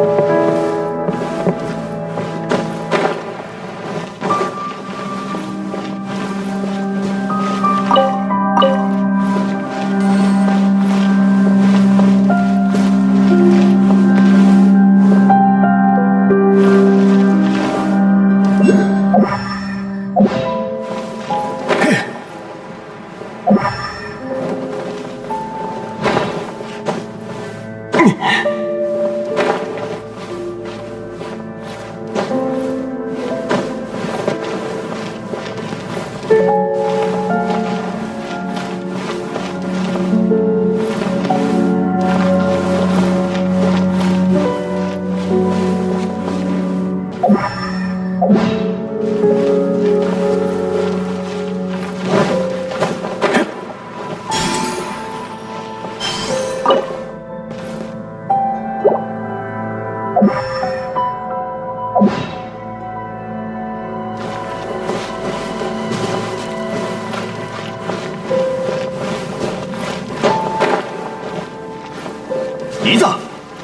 いざ。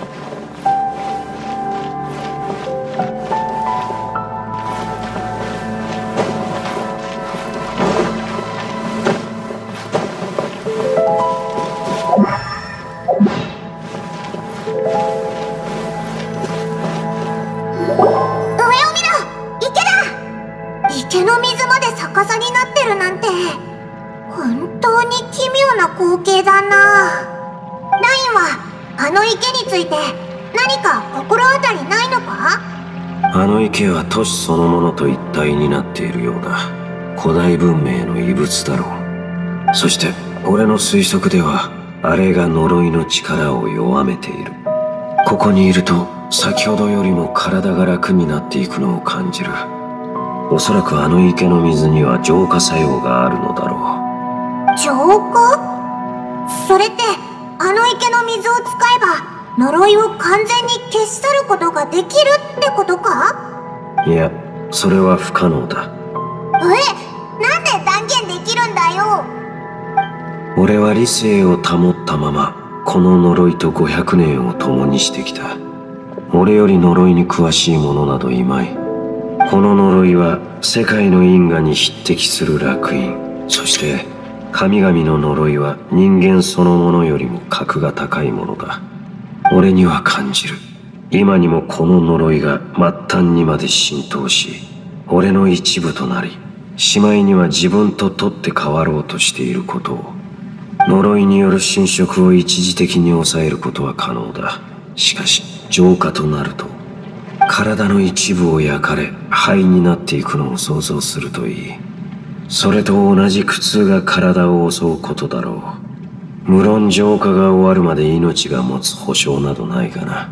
池の水まで逆さになってるなんて本当に奇妙な光景だな。ラインはあの池について何か心当たりないのか？ あの池は都市そのものと一体になっているようだ。古代文明の遺物だろう。そして俺の推測ではあれが呪いの力を弱めている。ここにいると先ほどよりも体が楽になっていくのを感じる。おそらくあの池の水には浄化作用があるのだろう。 浄化？それってあの池の水を使えば呪いを完全に消し去ることができるってことか？ いや、それは不可能だ。 なんで断言できるんだよ。 俺は理性を保ったままこの呪いと500年を共にしてきた。俺より呪いに詳しい者などいまい。この呪いは世界の因果に匹敵する烙印。そして神々の呪いは人間そのものよりも格が高いものだ。俺には感じる。今にもこの呪いが末端にまで浸透し、俺の一部となり、しまいには自分と取って代わろうとしていることを。呪いによる侵食を一時的に抑えることは可能だ。しかし浄化となると体の一部を焼かれ灰になっていくのを想像するといい。それと同じ苦痛が体を襲うことだろう。無論浄化が終わるまで命が持つ保証などないがな。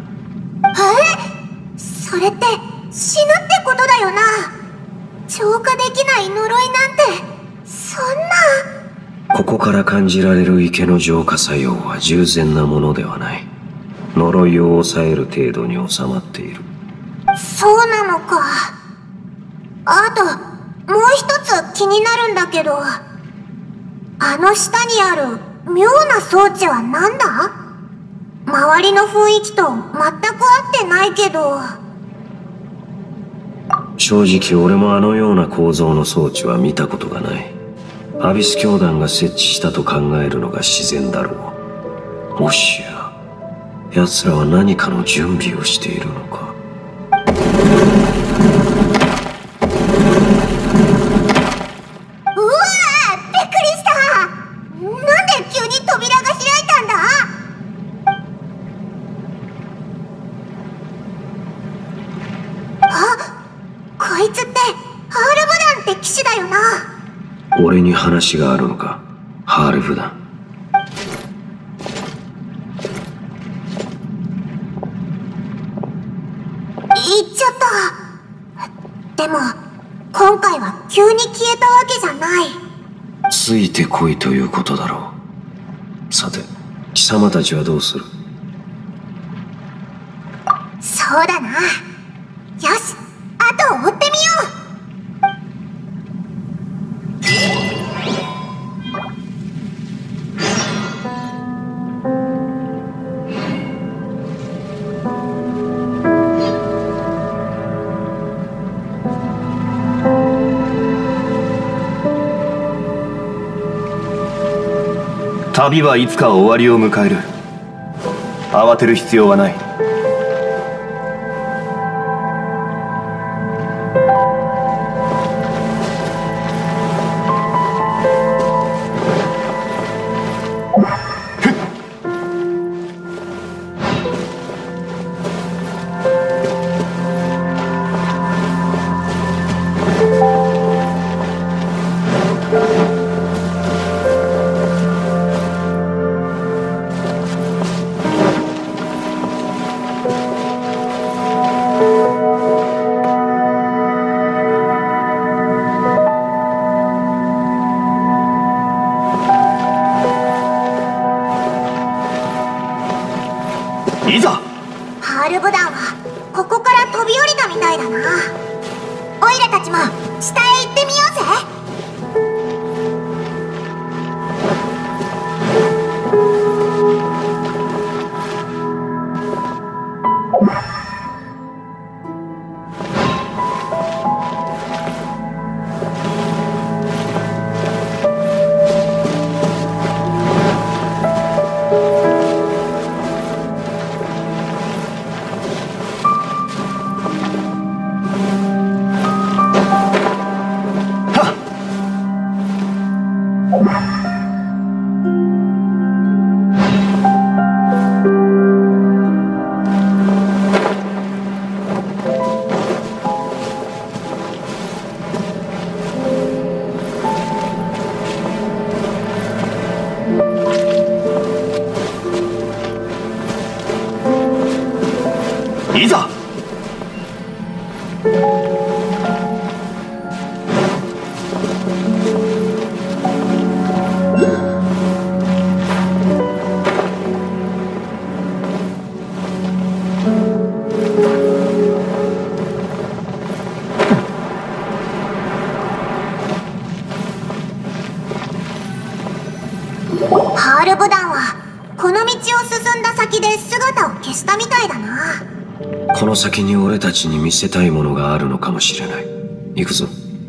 それって死ぬってことだよな。浄化できない呪いなんてそんな。 ここから感じられる池の浄化作用は従前なものではない。呪いを抑える程度に収まっている。 そうなのか。あともう一つ気になるんだけど、あの下にある妙な装置は何だ？周りの雰囲気と全く合ってないけど。 正直俺もあのような構造の装置は見たことがない。アビス教団が設置したと考えるのが自然だろう。もしや奴らは何かの準備をしているのか。 こいつってハールブダンって騎士だよな。 俺に話があるのか、ハールブダン。 行っちゃった。でも今回は急に消えたわけじゃない。 ついてこいということだろう。さて貴様たちはどうする？ そうだな。よし、あと追ってみよう。 旅はいつか終わりを迎える。慌てる必要はない。いざ。 ハールブ団はここから飛び降りたみたいだな。オイラたちも下へ行ってみようぜ。 いざ。 ハールブ団はこの道を進んだ先で姿を消したみたいだな。 この先に俺たちに見せたいものがあるのかもしれない。行くぞ。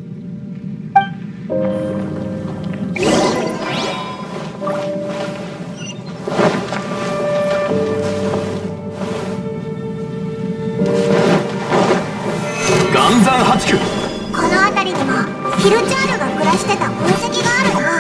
岩山八九。 この辺りにもヒルチャールが暮らしてた痕跡があるな。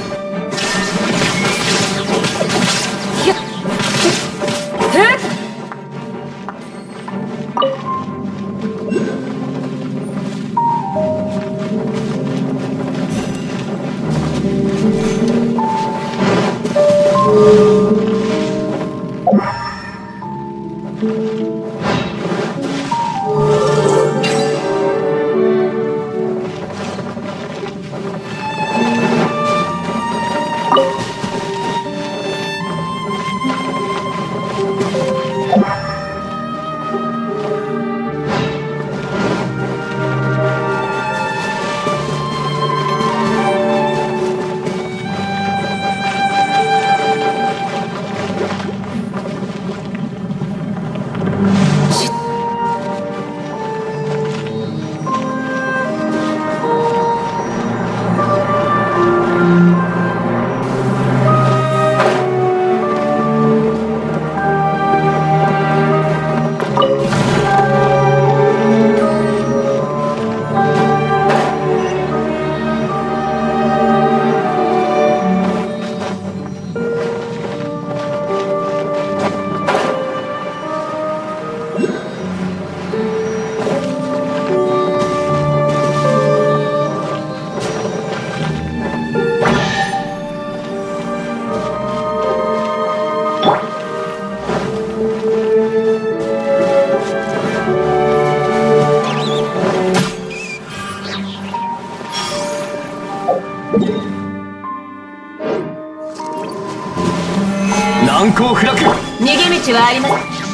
難攻不落。 逃げ道はありません。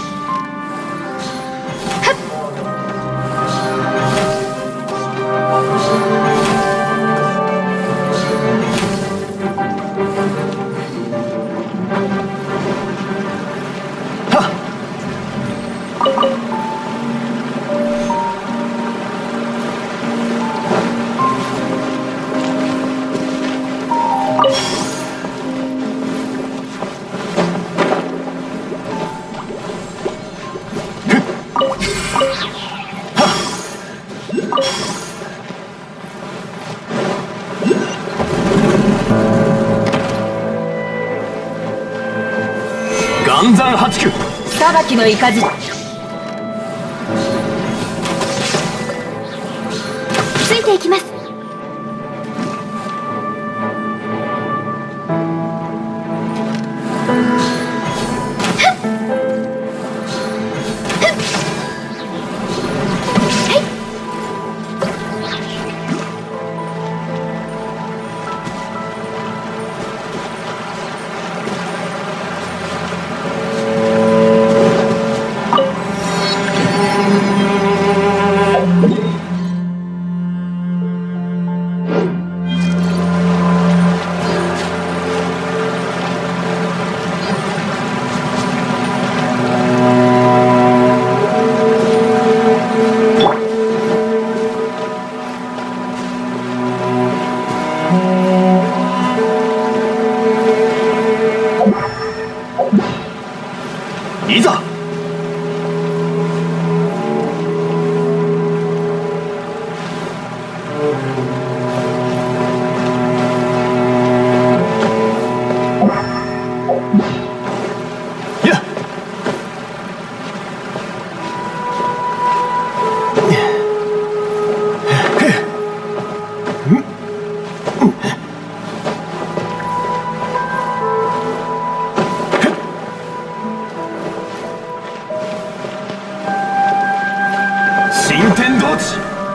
待ちく。 裁きの雷。ついていきます。 いざ。新天道地。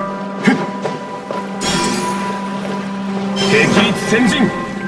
敵一先陣。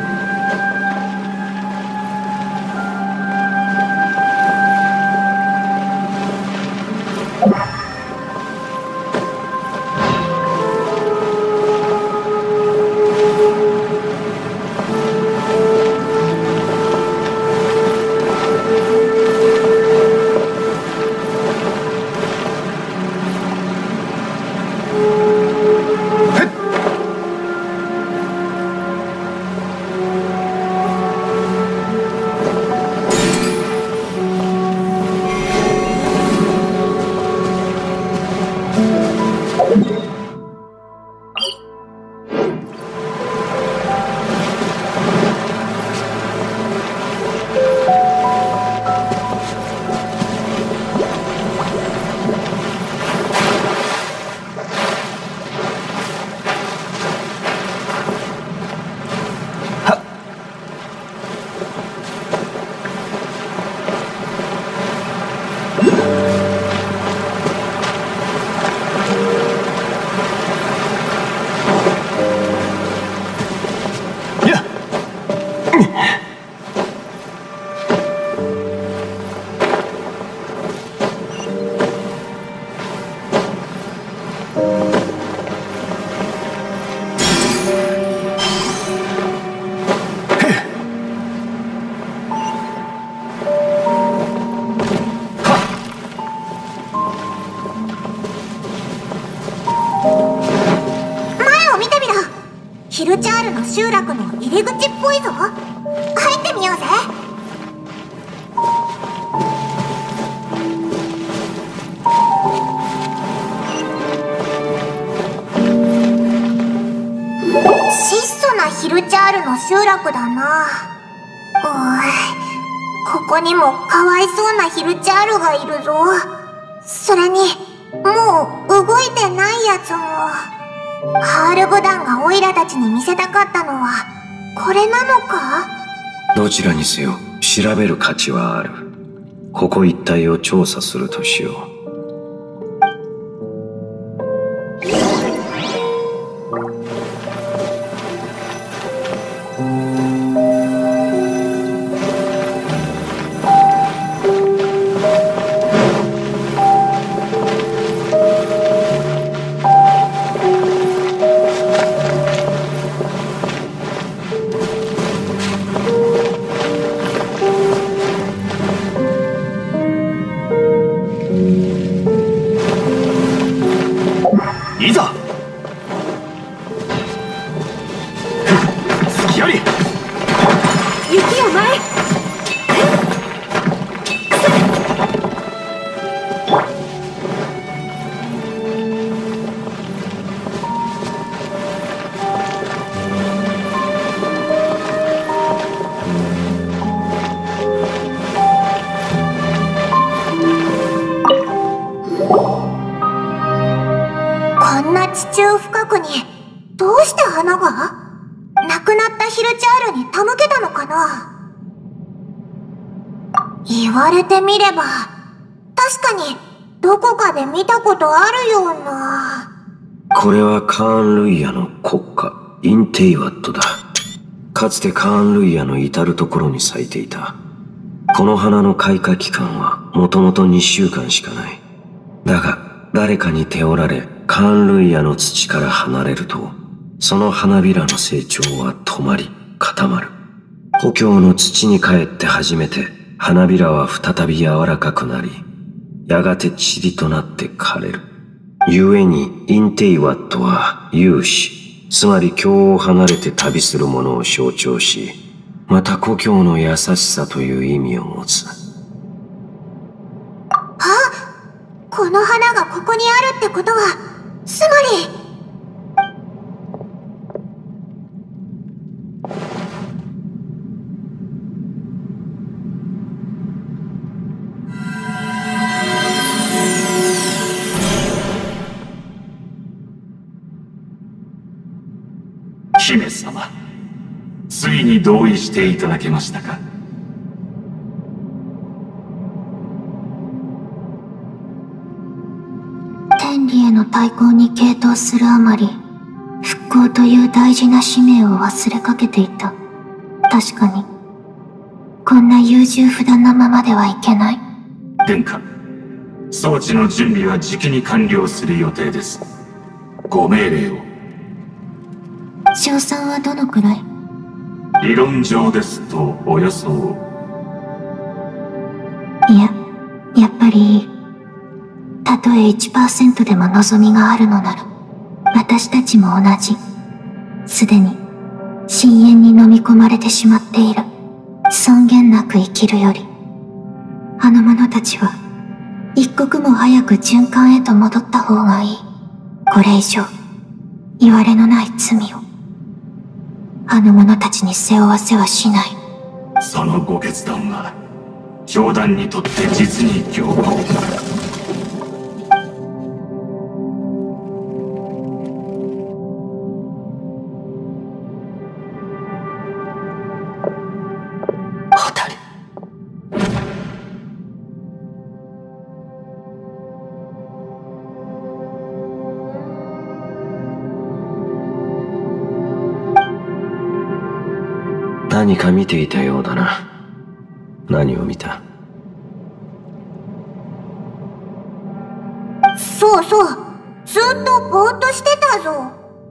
ヒルチャールの集落の入り口っぽいぞ。入ってみようぜ。質素なヒルチャールの集落だな。ここにもかわいそうなヒルチャールがいるぞ。それにもう動いてないやつも。ハールブダンがオイラたちに見せたかったのはこれなのか？ どちらにせよ調べる価値はある。ここ一帯を調査するとしよう。 地中深くにどうして花が？亡くなったヒルチャールに手向けたのかな？言われてみれば確かにどこかで見たことあるような。 これはカーン・ルイヤの国花インテイワットだ。かつてカーン・ルイヤの至るところに咲いていた。この花の開花期間はもともと2週間しかない。だが誰かに手折られカーン・ルイヤの土から離れると、その花びらの成長は止まり固まる。故郷の土に帰って初めて花びらは再び柔らかくなり、やがて塵となって枯れる。故にインテイワットは有志、つまり郷を離れて旅する者を象徴し、また故郷の優しさという意味を持つ。 この花がここにあるってことは、つまり姫様、ついに同意していただけましたか？ 天理への対抗に傾倒するあまり、復興という大事な使命を忘れかけていた。確かにこんな優柔不断なままではいけない。 殿下、装置の準備はじきに完了する予定です。ご命令を。 賞賛はどのくらい？ 理論上ですとおよそ。 いや、やっぱりいい。たとえ 1% でも望みがあるのなら、私たちも同じ。すでに深淵に飲み込まれてしまっている。尊厳なく生きるより、あの者たちは一刻も早く循環へと戻った方がいい。これ以上言われのない罪をあの者たちに背負わせはしない。 そのご決断は教団にとって実に強硬。 何か見ていたようだな。何を見た？ そうそう、ずっとぼーっとしてたぞ。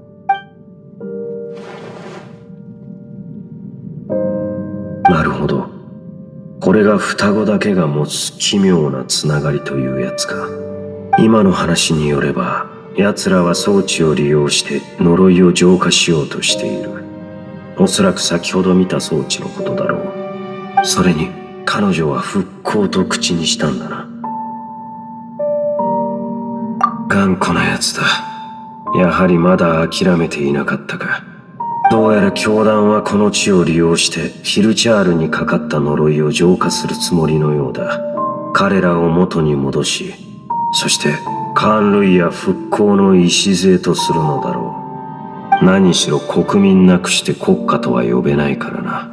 なるほど。これが双子だけが持つ奇妙なつながりというやつか。今の話によれば、奴らは装置を利用して呪いを浄化しようとしている。おそらく先ほど見た装置のことだろう。それに彼女は復興と口にしたんだな。頑固なやつだ。やはりまだ諦めていなかったか。どうやら教団はこの地を利用してヒルチャールにかかった呪いを浄化するつもりのようだ。彼らを元に戻し、そしてカーン・ルイや復興の礎とするのだろう。何しろ国民なくして国家とは呼べないからな。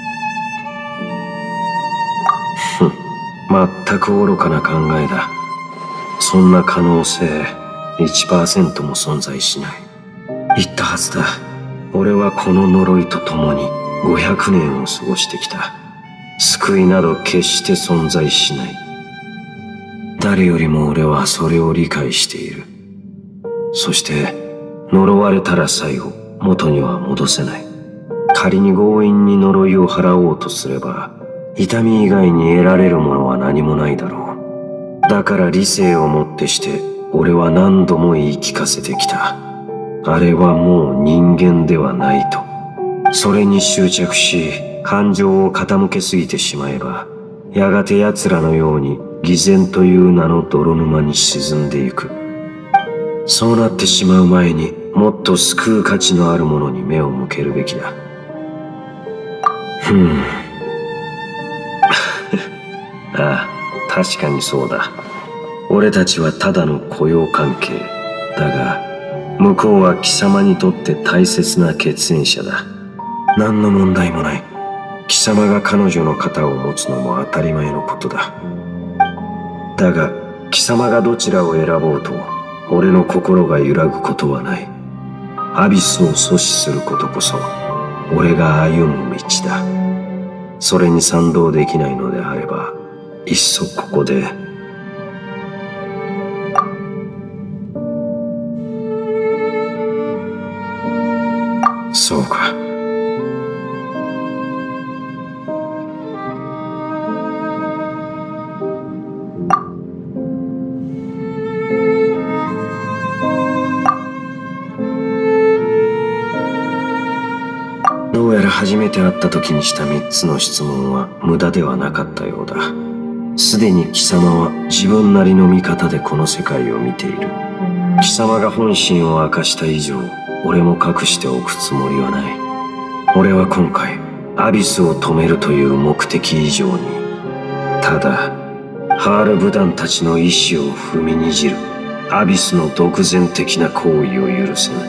全く愚かな考えだ。そんな可能性 1% も存在しない。言ったはずだ。俺はこの呪いと共に500年を過ごしてきた。救いなど決して存在しない。誰よりも俺はそれを理解している。そして呪われたら最後元には戻せない。仮に強引に呪いを払おうとすれば痛み以外に得られるものは何もないだろう。だから理性をもってして俺は何度も言い聞かせてきた。あれはもう人間ではないと。それに執着し感情を傾けすぎてしまえば、やがて奴らのように偽善という名の泥沼に沈んでいく。そうなってしまう前にもっと救う価値のあるものに目を向けるべきだ。ああ、確かにそうだ。俺たちはただの雇用関係だが、 向こうは貴様にとって大切な血縁者だ。何の問題もない。貴様が彼女の肩を持つのも当たり前のことだ。だが貴様がどちらを選ぼうと俺の心が揺らぐことはない。アビスを阻止することこそ俺が歩む道だ。それに賛同できないのであればいっそここで。そうか。どうやら初めて会った時にした3つの質問は無駄ではなかったようだ。すでに貴様は自分なりの見方でこの世界を見ている。貴様が本心を明かした以上俺も隠しておくつもりはない。俺は今回アビスを止めるという目的以上にただハールブダンたちの意志を踏みにじるアビスの独善的な行為を許せない。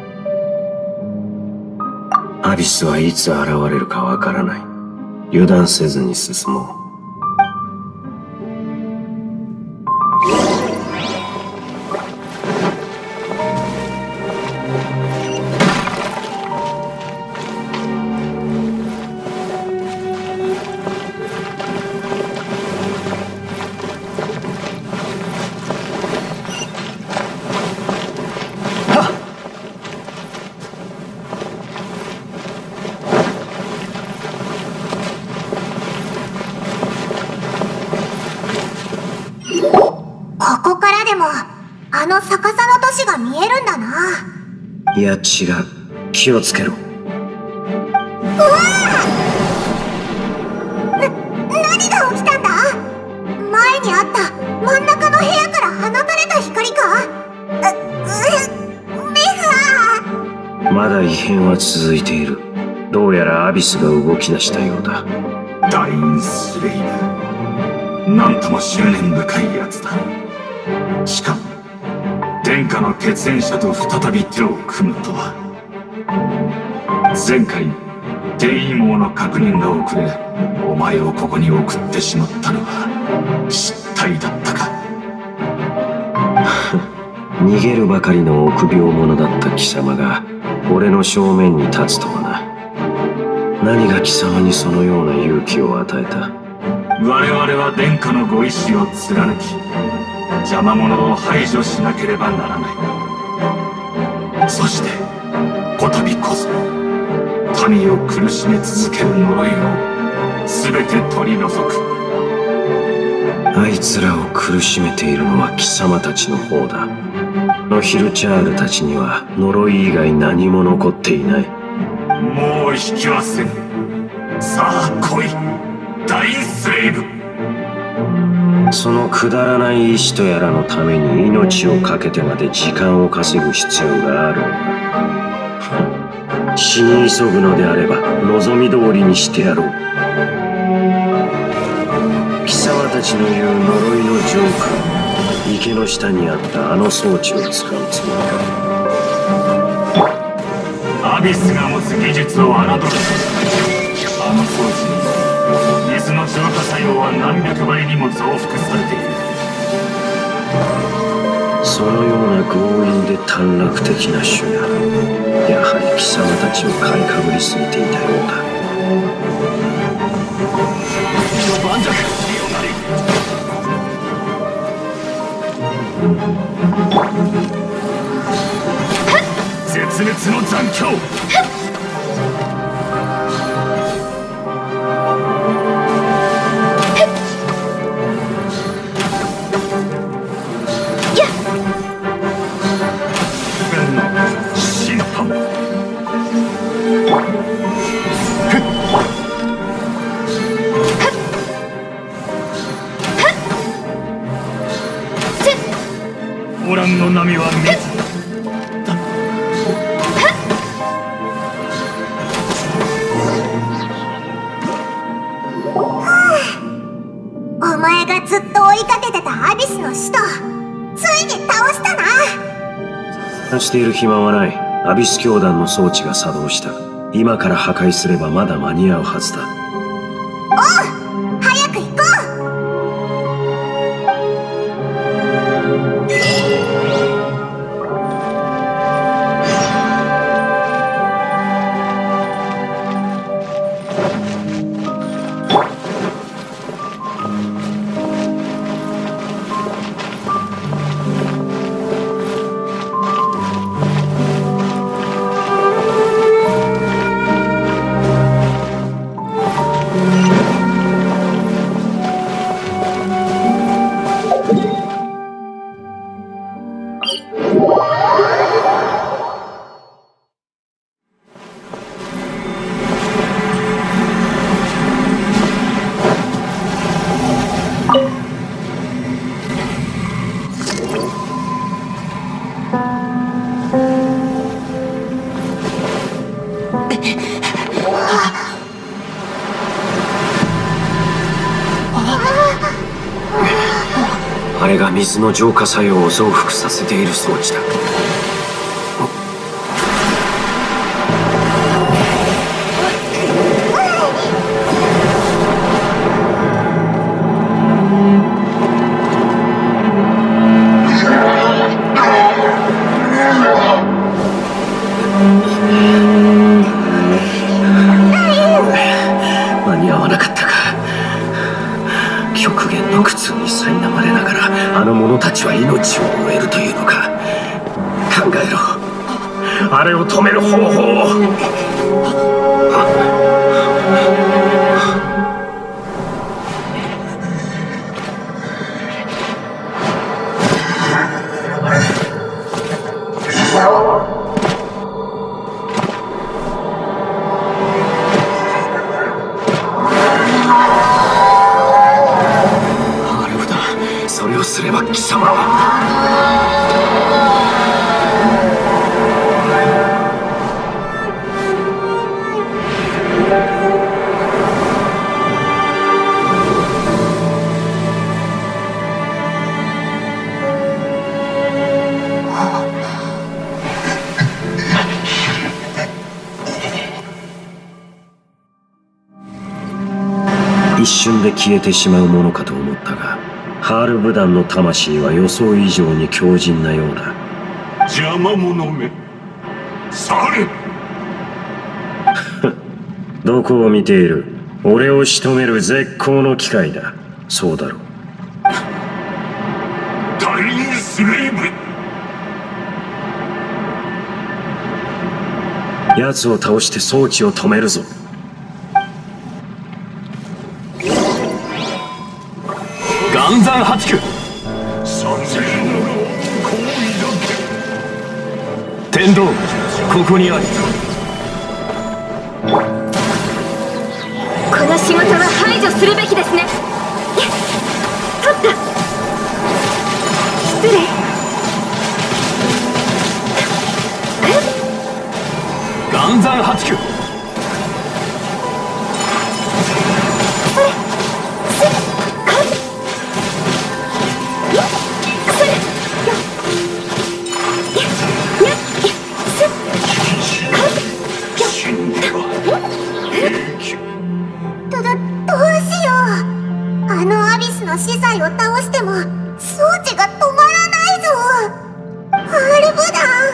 アビスはいつ現れるかわからない。油断せずに進もう。 ここからでもあの逆さの都市が見えるんだな。 いや違う、気をつけろ。 何が起きたんだ。前にあった真ん中の部屋から放たれた光か。目がまだ異変は続いている。どうやらアビスが動き出したようだ。 ダインスレイブ、なんとも執念深いやつだ。しかも殿下の血縁者と再び手を組むとは。前回転移網の確認が遅れお前をここに送ってしまったのは失態だったか。 逃げるばかりの臆病者だった貴様が俺の正面に立つとはな。何が貴様にそのような勇気を与えた。 我々は殿下のご意志を貫き邪魔者を排除しなければならない。そしてこたびこそ民を苦しめ続ける呪いを全て取り除く。 あいつらを苦しめているのは貴様たちの方だ。ノヒルチャールたちには呪い以外何も残っていない。 もう引きはせん。さあ来い、ダインスレイブ。 そのくだらない意志とやらのために命を懸けてまで時間を稼ぐ必要があるのだ。死に急ぐのであれば望み通りにしてやろう。貴様たちの言う呪いのジョーカー、池の下にあったあの装置を使うつもりか。 アビスが持つ技術を侮る。あの装置に水の浄化作用は何百倍にも増幅されている。 そのような強引で短絡的な手段、やはり貴様たちを買いかぶりすぎていたようだ。盤石絶滅の残響。審判。オランの波は水だ。 お前がずっと追いかけてたアビスの使徒、ついに倒したな。 している暇はない。アビス教団の装置が作動した。今から破壊すればまだ間に合うはずだ。 おう、早く行こあれが水の浄化作用を増幅させている装置だ。間に合わなかったか。極限の苦痛に苛まれながらあの者たちは命を終えるというのか。考えろ、あれを止める方法を。それをすれば貴様は。一瞬で消えてしまうものかと思ったが、ハールブダンの魂は予想以上に強靭なようだ。 邪魔者め、去れ。 どこを見ている。俺を仕留める絶好の機会だ。そうだろう。 ダイインスレイブ。 奴を倒して装置を止めるぞ。 岩山八九、天道ここにあり。 この仕事は排除するべきですね。取った。失礼。 岩山八九、 どうしよう。あのアビスの司祭を倒しても装置が止まらないぞ。ハールブ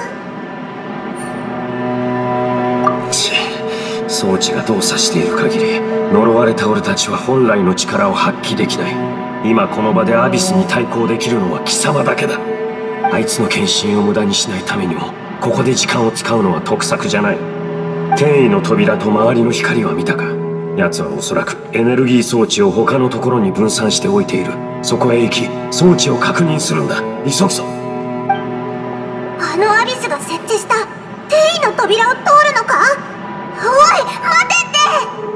ダン。 装置が動作している限り呪われた俺たちは本来の力を発揮できない。今この場でアビスに対抗できるのは貴様だけだ。あいつの献身を無駄にしないためにもここで時間を使うのは得策じゃない。天意の扉と周りの光は見たか。奴はおそらくエネルギー装置を他のところに分散しておいている。そこへ行き装置を確認するんだ。急ぐぞ。 あのアビスが設置した天意の扉を通るのか。おい、待てって。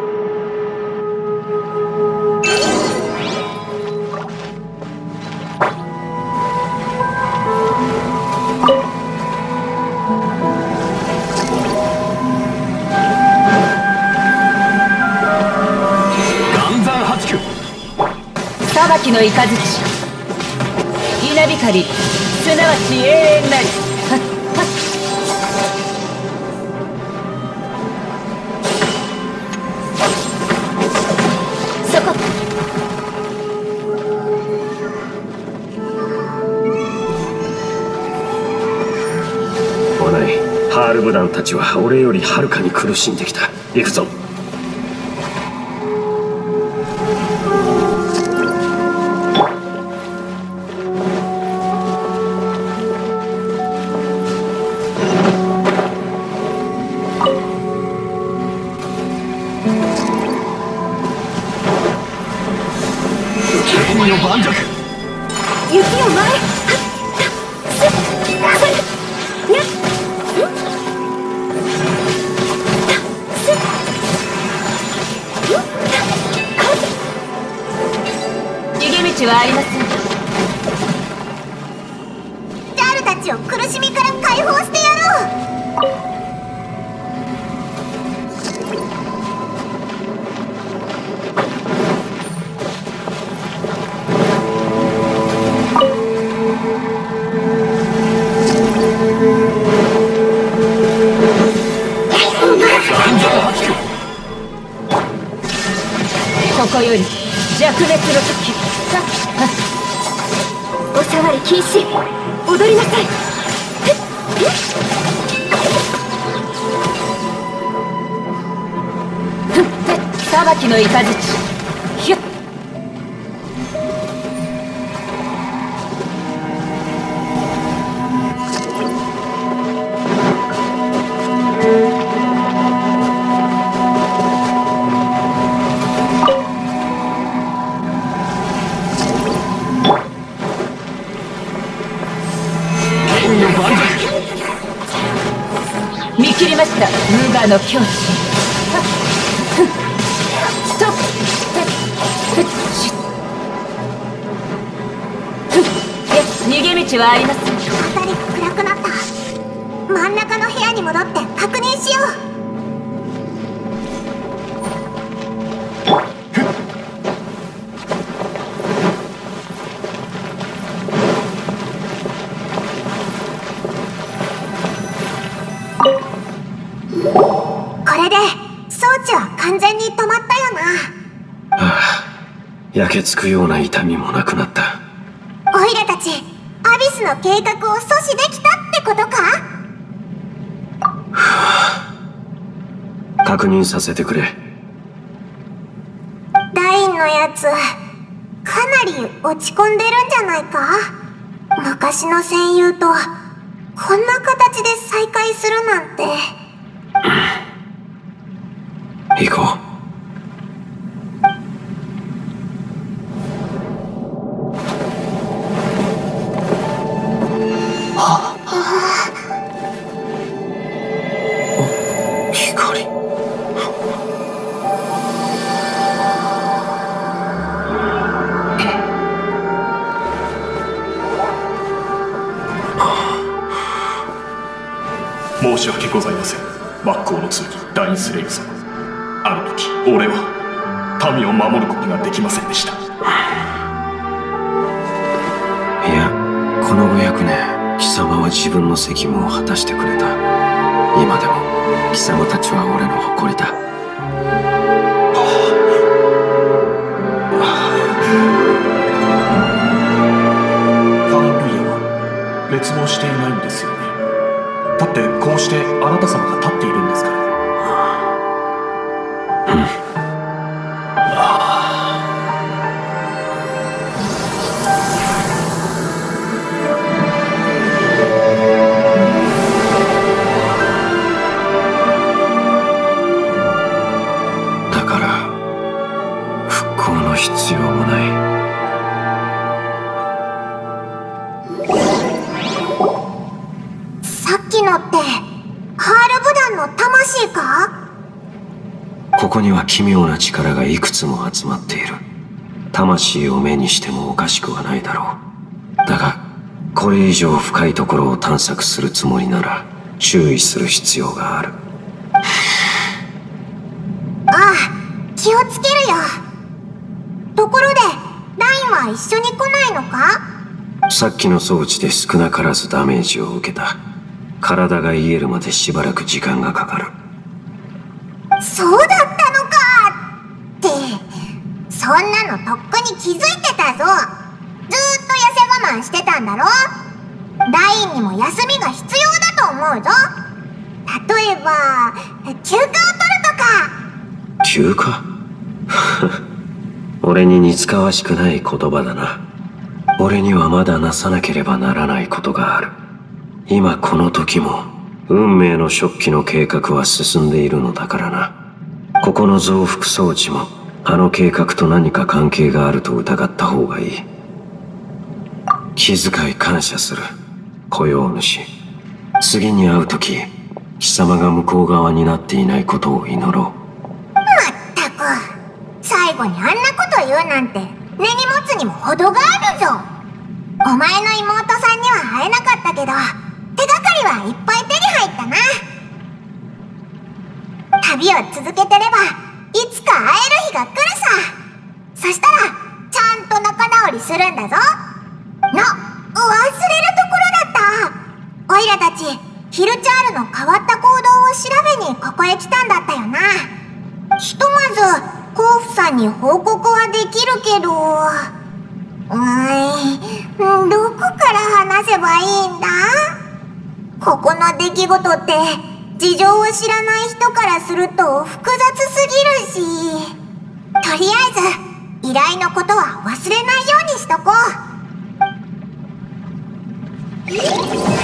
裁きの雷、稲光、すなわち永遠なり。 そこ。 おない、ハールブ団たちは俺よりはるかに苦しんできた。行くぞ。 雪を前。逃げ道はありません。 ジャールたちを苦しみから解放してやろう。 ここより弱滅の時。お触り禁止。踊りなさい。裁きの雷。ひゅっ。見切りました、無我の境地。ストップ。逃げ道はありません。 辺りが暗くなった。真ん中の部屋に戻って確認しよう。これで装置は完全に止まったよな。 ああ、焼けつくような痛みもなくなった。 オイラたちアビスの計画を阻止できたってことか。 確認させてくれ。 ダインのやつかなり落ち込んでるんじゃないか。昔の戦友とこんな形で再会するなんて。 行こう。光。 申し訳ございません、真っ向の剣ダインスレイブ様。あの時俺は民を守ることができませんでした。 いや、この500年貴様は自分の責務を果たしてくれた。今でも貴様たちは俺の誇りだ。 ファインルイヤは滅亡していないんですよね。だってこうしてあなた様が立っているんですから。 だから復興の必要もない。 さっきのってハールブ団の魂か。 ここには奇妙な力がいくつも集まっている。魂を目にしてもおかしくはないだろう。だがこれ以上深いところを探索するつもりなら注意する必要がある。 ああ、気をつけるよ。ところでダインは一緒に来ないのか。 さっきの装置で少なからずダメージを受けた。 体が癒えるまでしばらく時間がかかる。 そうだったのかって、そんなのとっくに気づいてたぞ。ずーっと痩せ我慢してたんだろ。ダインにも休みが必要だと思うぞ。例えば休暇を取るとか。 休暇俺に似つかわしくない言葉だな。俺にはまだなさなければならないことがある。今この時も運命の初期の計画は進んでいるのだからな。ここの増幅装置もあの計画と何か関係があると疑った方がいい。気遣い感謝する雇用主。次に会う時貴様が向こう側になっていないことを祈ろう。 まったく、最後にあんなこと言うなんて根に持つにも程があるぞ。お前の妹さんには会えなかったけど、手がかりはいっぱい手に入ったな。旅を続けてればいつか会える日が来るさ。そしたらちゃんと仲直りするんだぞ。忘れるところだった。オイラたちヒルチャールの変わった行動を調べにここへ来たんだったよな。ひとまずコーフさんに報告はできるけど、どこから話せばいいんだ？ここの出来事って事情を知らない人からすると複雑すぎるし、とりあえず依頼のことは忘れないようにしとこう。